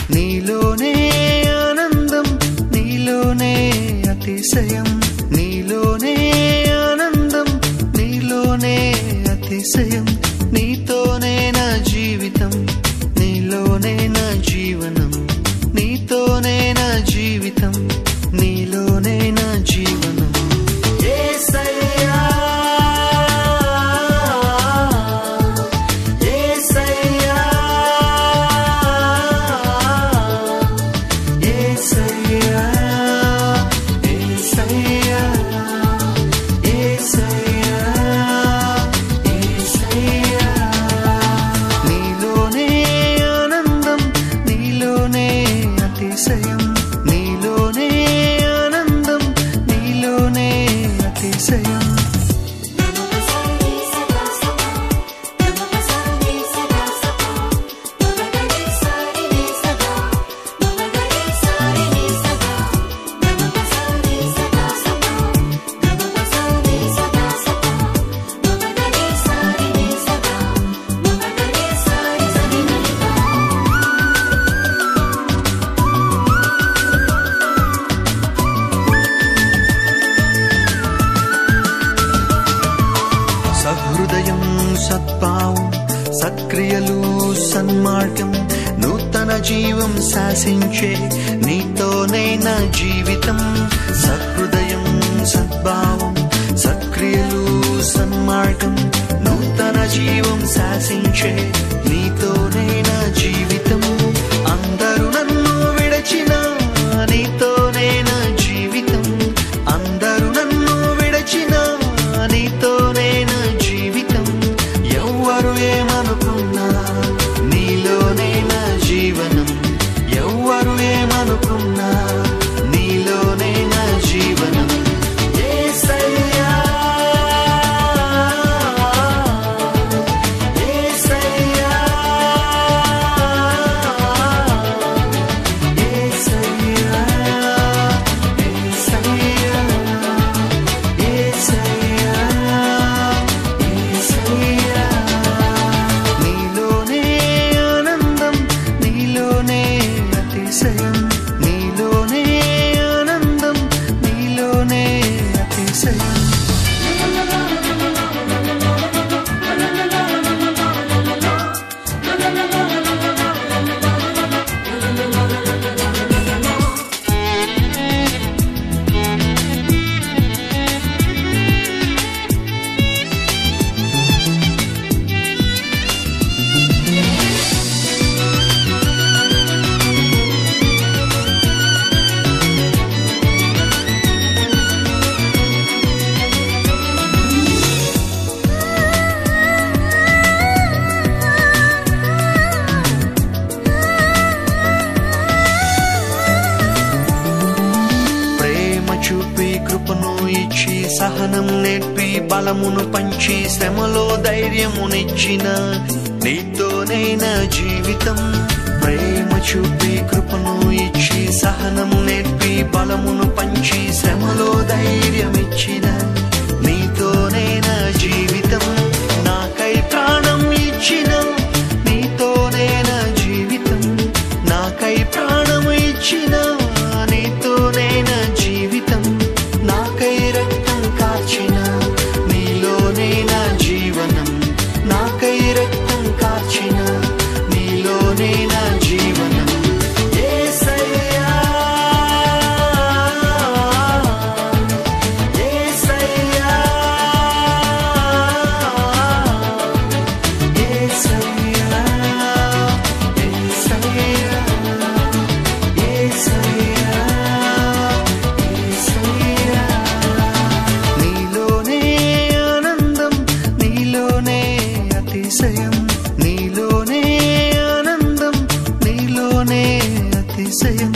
నీలోనే ఆనందం, నీలోనే అతిశయం, నీలోనే ఆనందం, నీలోనే అతిశయం, నీతోనే నా జీవితం, నీలోనే నా జీవనం, నీతోనే నా జీవితం, నీలోనే నా జీవనం. యేసయ్యా యేసయ్యా యేసయ్యా యేసయ్యా యేసయ్యా యేసయ్యా. నీలోనే ఆనందం, నీలోనే అతిశయం, నీలోనే ఆనందం, నీలోనే అతిశయం. సహృదయం, సద్భావం, సత్క్రియలు, సన్మార్గం, నూతన జీవం శాసించే నీతోనే నా జీవితం. సహృదయం, సద్భావం, సత్క్రియలు, సన్మార్గం, నూతన జీవం శాసించే నీతోనే నా జీవితం. అందరూ నన్ను విడచిన నీతోనే నా జీవితం, అందరూ నన్ను విడచిన నీతోనే నా జీవితం. ఎవ్వరు ఏమనుకున్నా నీలోనే నా జీవనం, ఎవ్వరు ఏమనుకున్నా నీలోనే నా జీవనం. యేసయ్యా యేసయ్యా యేసయ్యా యేసయ్యా యేసయ్యా యేసయ్యా. నీలోనే ఆనందం, నీలోనే అతిశయం, నీలోనే ఆనందం, నీలోనే అతిశయం. ప్రేమ చూపి కృపను ఇచ్చి, సహనం నేర్పి బలమును పంచి, శ్రమలో ధైర్యమునిచ్చిన నీతోనే నా జీవితం. ప్రేమ చూపి కృపను ఇచ్చి, సహనం నేర్పి బలమును పంచి, శ్రమలో ధైర్యమిచ్చిన నీతోనే నా జీవితం. నాకై ప్రాణం ఇచ్చిన నీతోనే నా జీవితం, నాకై ప్రాణం ఇచ్చిన నీతోనే నా జీవితం. నాకై రక్తం కార్చిన నీలోనే నా జీవనం, నాకై రక్తం కార్చిన నీలోనే నా జీవనం. యేసయ్యా యేసయ్యా యేసయ్యా యేసయ్యా యేసయ్యా యేసయ్యా. నీలోనే ఆనందం, నీలోనే అతిశయం, నీలోనే ఆనందం, నీలోనే అతిశయం.